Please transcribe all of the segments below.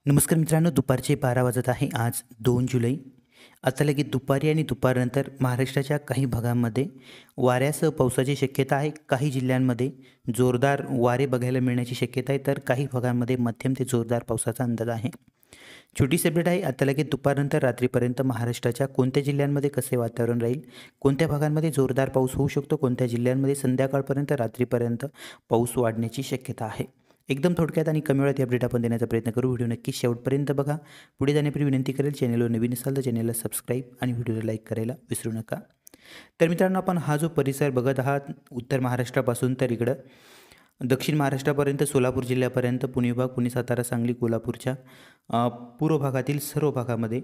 नमस्कार मित्रांनो, दुपारचे 12 वाजत आहे. आज 2 जुलै. आता लगेच दुपारी आणि दुपारनंतर महाराष्ट्राच्या काही भागांमध्ये वाऱ्यासह पावसाची शक्यता आहे. काही जिल्ह्यांमध्ये जोरदार वारे बघायला मिळण्याची शक्यता आहे, तर काही भागांमध्ये मध्यम ते जोरदार पावसाचा अंदाज आहे. छोटीशी अपडेट आहे. आता लगेच दुपारनंतर रात्रीपर्यंत महाराष्ट्राच्या कोणत्या जिल्ह्यांमध्ये कसे वातावरण राहील, कोणत्या भागांमध्ये जोरदार पाऊस होऊ शकतो, कोणत्या जिल्ह्यांमध्ये संध्याकाळपर्यंत रात्रीपर्यंत पाऊस वाढण्याची शक्यता आहे. एकदम थोडक्यात आणि कमी वेळात अपडेट आपण देण्याचा प्रयत्न करू. व्हिडिओ नक्की शेवटपर्यंत बघा. पुढे जाण्यापूर्वी विनंती करेल, चॅनलवर नवीन असाल तर चॅनलला सबस्क्राईब आणि व्हिडिओला लाईक करायला विसरू नका. तर मित्रांनो, आपण हा जो परिसर बघत आहात उत्तर महाराष्ट्रापासून तर इकडं दक्षिण महाराष्ट्रापर्यंत, सोलापूर जिल्ह्यापर्यंत, पुणे विभाग, पुणे, सातारा, सांगली, कोल्हापूरच्या पूर्व भागातील सर्व भागामध्ये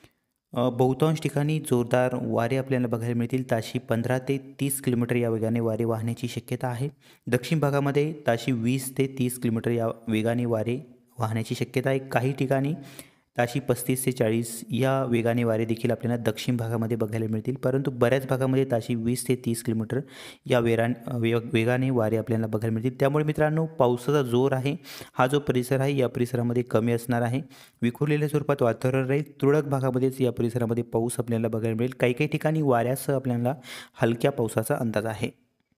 बहुतांश ठिकाणी जोरदार वारे आपल्याला बघायला मिळतील. ताशी 15 ते 30 किलोमीटर या वेगाने वारे वाहण्याची शक्यता आहे. दक्षिण भागामध्ये ताशी 20 ते 30 किलोमीटर या वेगाने वारे वाहण्याची शक्यता आहे. काही ठिकाणी ताशी 35 ते 40 या वेगाने वारे देखील आपल्याला दक्षिण भागामध्ये बघायला मिळतील. परंतु बऱ्याच भागामध्ये ताशी 20 ते 30 किलोमीटर या वेगाने वारे आपल्याला बघायला मिळतील. त्यामुळे मित्रांनो, पावसाचा जोर आहे हा जो परिसर आहे या परिसरामध्ये कमी असणार आहे. विखुरलेल्या स्वरूपात वातावरण राहील. तुरळक भागामध्येच या परिसरामध्ये पाऊस आपल्याला बघायला मिळेल. काही काही ठिकाणी वाऱ्यासह आपल्याला हलक्या पावसाचा अंदाज आहे.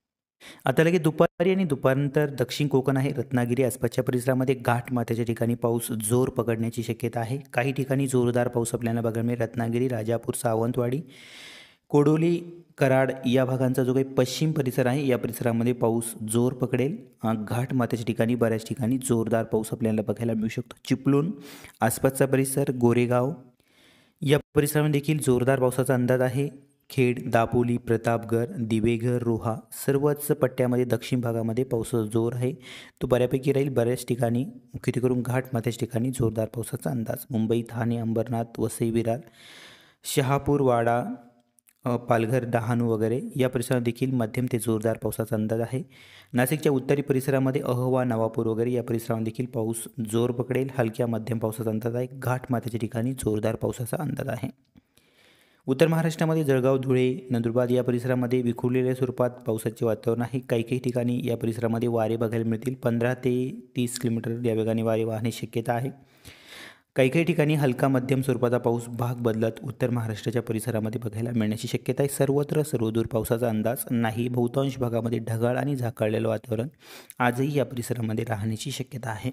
आता लगेच दुपारी आणि दुपारनंतर दक्षिण कोकण आहे, रत्नागिरी आसपासच्या परिसरामध्ये घाटमाथ्याच्या ठिकाणी पाऊस जोर पकडण्याची शक्यता आहे. काही ठिकाणी जोरदार पाऊस आपल्याला बघायला मिळेल. रत्नागिरी, राजापूर, सावंतवाडी, कोडोली, कराड या भागांचा जो काही पश्चिम परिसर आहे या परिसरामध्ये पाऊस जोर पकडेल. घाटमाथ्याच्या ठिकाणी बऱ्याच ठिकाणी जोरदार पाऊस आपल्याला बघायला मिळू शकतो. चिपळूण आसपासचा परिसर, गोरेगाव या परिसरामध्ये देखील जोरदार पावसाचा अंदाज आहे. खेड, दापोली, प्रतापगड, दिवेघर, रोहा सर्वच पट्ट्यामध्ये दक्षिण भागामध्ये पावसाचा जोर आहे तो बऱ्यापैकी राहील. बऱ्याच ठिकाणी मुख्यत्वे करून घाटमाथ्याच्या ठिकाणी जोरदार पावसाचा अंदाज. मुंबई, ठाणे, अंबरनाथ, वसई, विरार, शहापूर, वाडा, पालघर, डहाणू वगैरे या परिसरात देखील मध्यम ते जोरदार पावसाचा अंदाज आहे. नाशिकच्या उत्तरी परिसरामध्ये अहवा, नवापूर वगैरे या परिसरामध्ये देखील पाऊस जोर पकडेल. हलक्या मध्यम पावसाचा अंदाज आहे. घाटमाथ्याच्या ठिकाणी जोरदार पावसाचा अंदाज आहे. उत्तर महाराष्ट्रामध्ये जळगाव, धुळे, नंदुरबार या परिसरामध्ये विखुरलेल्या स्वरूपात पावसाचे वातावरण आहे. काही काही ठिकाणी या परिसरामध्ये वारे बघायला मिळतील. 15 ते 30 किलोमीटर या वेगाने वारे वाहण्याची शक्यता आहे. काही काही ठिकाणी हलका मध्यम स्वरूपाचा पाऊस भाग बदलत उत्तर महाराष्ट्राच्या परिसरामध्ये बघायला मिळण्याची शक्यता आहे. सर्वत्र सर्वदूर पावसाचा अंदाज नाही. बहुतांश भागामध्ये ढगाळ आणि झाकाळलेलं वातावरण आजही या परिसरामध्ये राहण्याची शक्यता आहे.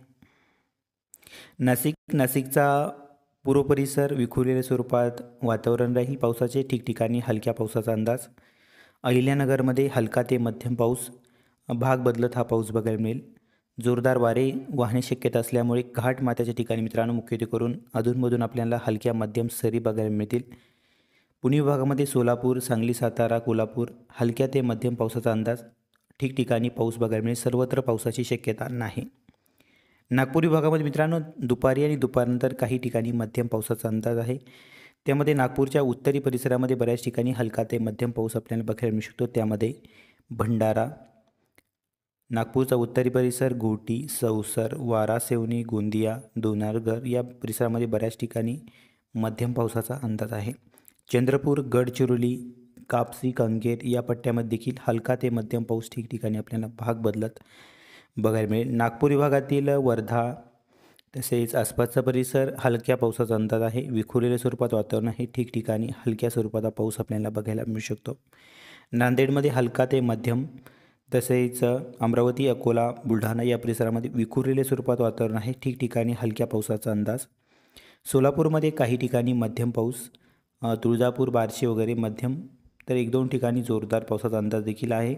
नाशिकचा पूर्व परिसर विखुरलेल्या स्वरूपात वातावरण राहील. पावसाचे ठिकठिकाणी हलक्या पावसाचा अंदाज. अहिल्यानगरमध्ये हलका ते मध्यम पाऊस भाग बदलत हा पाऊस बघायला मिळेल. जोरदार वारे वाहण्याची शक्यता असल्यामुळे घाटमाथ्याच्या ठिकाणी मित्रांनो मुख्यत्वे करून अधूनमधून आपल्याला हलक्या मध्यम सरी बघायला मिळतील. पुणे विभागामध्ये सोलापूर, सांगली, सातारा, कोल्हापूर हलक्या ते मध्यम पावसाचा अंदाज. ठिकठिकाणी पाऊस बघायला मिळेल. सर्वत्र पावसाची शक्यता नाही. नागपूर विभागामध्ये मित्रांनो दुपारी आणि दुपारनंतर काही ठिकाणी मध्यम पावसाचा अंदाज आहे. त्यामध्ये नागपूरच्या उत्तरी परिसरामध्ये बऱ्याच ठिकाणी हलका ते मध्यम पाऊस आपल्याला बघायला मिळू शकतो. त्यामध्ये भंडारा, नागपूरचा उत्तरी परिसर, घोटी, सौसर, वारासेवनी, गोंदिया, दोनारघर या परिसरामध्ये बऱ्याच ठिकाणी मध्यम पावसाचा अंदाज आहे. चंद्रपूर, गडचिरोली, कापसी, कांगेर या पट्ट्यामध्ये देखील हलका ते मध्यम पाऊस ठिकठिकाणी आपल्याला भाग बदलत बघायला मिळेल. नागपूर विभागातील वर्धा तसेच आसपासचा परिसर हलक्या पावसाचा अंदाज आहे. विखुरलेल्या स्वरूपात वातावरण आहे. ठिकठिकाणी हलक्या स्वरूपाचा पाऊस आपल्याला बघायला मिळू शकतो. नांदेडमध्ये हलका ते मध्यम तसेच अमरावती, अकोला, बुलढाणा या परिसरामध्ये विखुरलेल्या स्वरूपात वातावरण आहे. ठिकठिकाणी हलक्या पावसाचा अंदाज. सोलापूरमध्ये काही ठिकाणी मध्यम पाऊस, तुळजापूर, बार्शी वगैरे मध्यम, तर 1-2 ठिकाणी जोरदार पावसाचा अंदाज देखील आहे.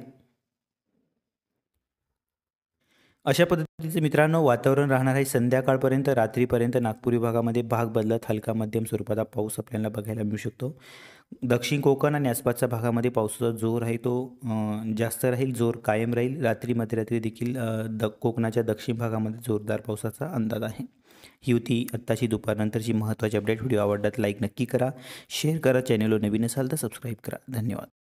अशा पद्धतीचे मित्रांनो वातावरण राहणार आहे. संध्याकाळपर्यंत रात्रीपर्यंत नागपूर विभागामध्ये भाग बदलत हलका मध्यम स्वरूपाचा पाऊस आपल्याला बघायला मिळू शकतो. दक्षिण कोकण आणि आसपासच्या भागामध्ये पावसाचा जोर आहे तो जास्त राहील, जोर कायम राहील. रात्री मध्यरात्री देखील कोकणाच्या दक्षिण भागामध्ये जोरदार पावसाचा अंदाज आहे. ही होती आत्ताची दुपारनंतरची महत्त्वाची अपडेट. व्हिडिओ आवडला तर लाईक नक्की करा, शेअर करा, चॅनलवर नवीन असाल तर सबस्क्राईब करा. धन्यवाद.